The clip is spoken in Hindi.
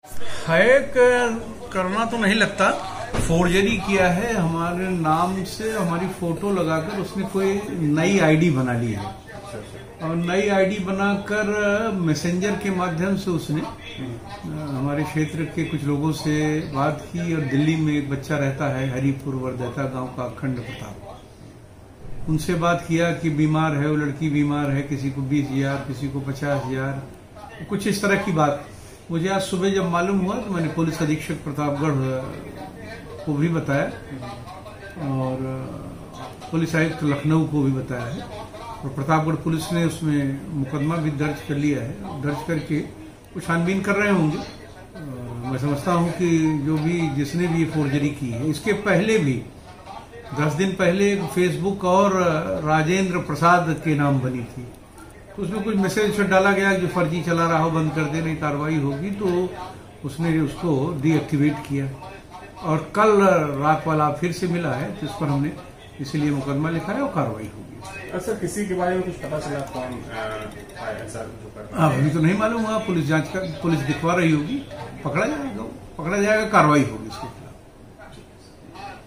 हैक करना तो नहीं लगता, फोर्जरी किया है हमारे नाम से, हमारी फोटो लगाकर उसने कोई नई आईडी बना ली है और नई आईडी बनाकर मैसेंजर के माध्यम से उसने हमारे क्षेत्र के कुछ लोगों से बात की और दिल्ली में एक बच्चा रहता है हरिपुर वर्दैता गांव का अखंड प्रताप, उनसे बात किया कि बीमार है, वो लड़की बीमार है, किसी को 20,000 किसी को 50,000, कुछ इस तरह की बात। मुझे आज सुबह जब मालूम हुआ तो मैंने पुलिस अधीक्षक प्रतापगढ़ को भी बताया और पुलिस आयुक्त लखनऊ को भी बताया है और प्रतापगढ़ पुलिस ने उसमें मुकदमा भी दर्ज कर लिया है। दर्ज करके कुछ छानबीन कर रहे होंगे और मैं समझता हूं कि जो भी जिसने भी ये फोर्जरी की है, इसके पहले भी 10 दिन पहले फेसबुक और राजेंद्र प्रसाद के नाम बनी थी, तो उसमें कुछ मैसेज डाला गया जो फर्जी चला रहा हो बंद कर देने, कार्रवाई होगी, तो उसने उसको डीएक्टिवेट किया और कल रात वाला फिर से मिला है, तो इस पर हमने इसीलिए मुकदमा लिखा है और कार्रवाई होगी। सर किसी के बारे में कुछ पता चला कौन ऐसा जो कर रहा है? अभी तो नहीं मालूम हुआ, पुलिस जांच कर पुलिस दिखवा रही होगी, पकड़ा जाएगा, कार्रवाई होगी इसकी।